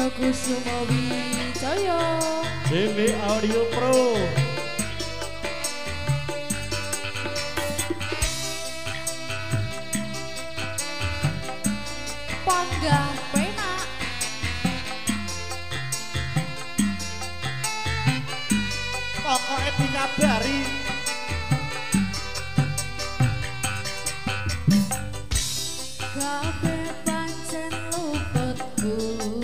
Kusumo Wijaya JW Audio Pro. Panggang penak Pokoknya dikabari kabeh pancen luputku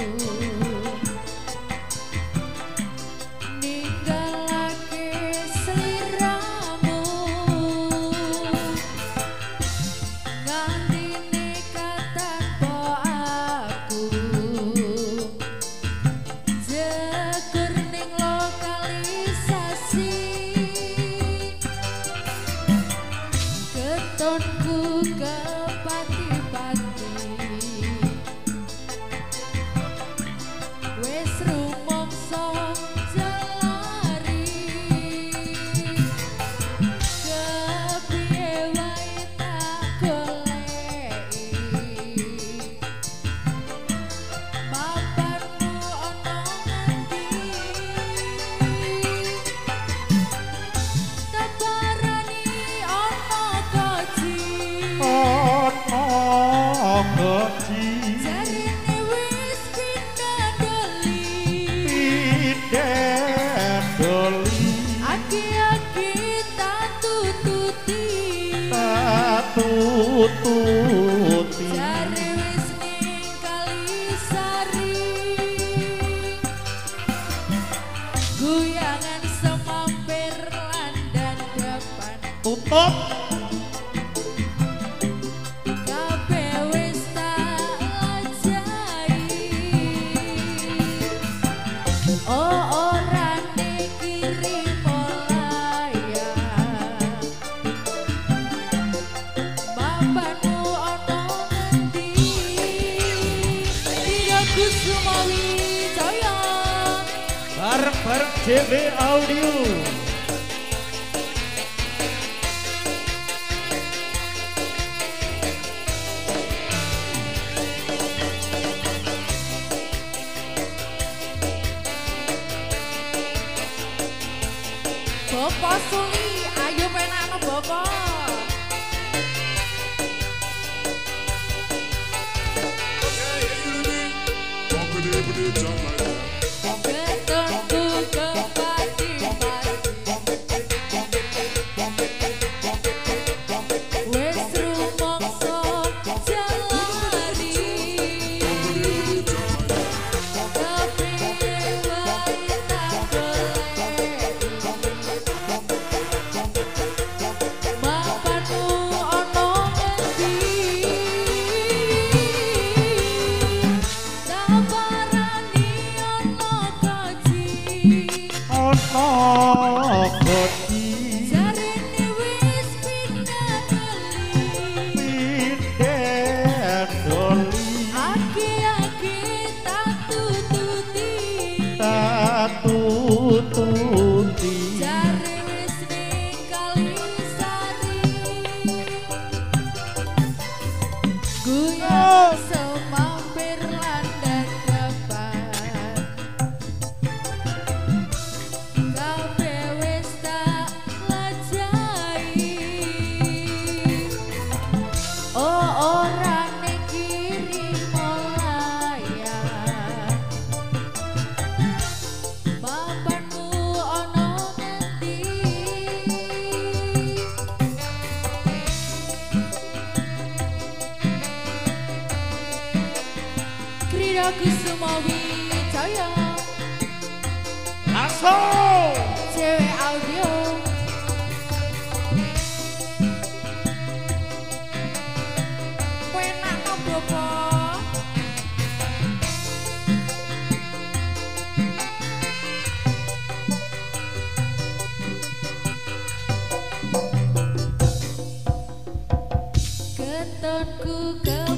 ninggalake sliramu ngantine katanpa aku jegur ning lokalisasi ketonku kepati-pati wis rumangsa jalari kepiye wae tak goleki mapanmu ana ngendi tabarani ana kaji Goci jarine wis pindah doli aki-aki tak tututi tututi jare wis ning Kalisari guyangan semampir landan depan tutup kabeh wis tak lajahi oh ora dikirim molaya mapanmu ana ngendi Tira Kusumo Wijaya bareng-bareng JW Audio. Bapak Suli ayo penakno Bapak ketonku kepati-pati wis rumangsa jalari kepiye wae tak goleki mapanmu ana ngendi tabarani ana kaji Ono goci jarine wis pindah doli aki-aki tak tututi tututi jare wis ning Kalisari guyon semampir landan depan kabeh wis tak lajahi oh ora dikirim molaya mapanmu ana ngendi Tira Kusumo Wijaya langsung JW Audio penakno Bapak ketonku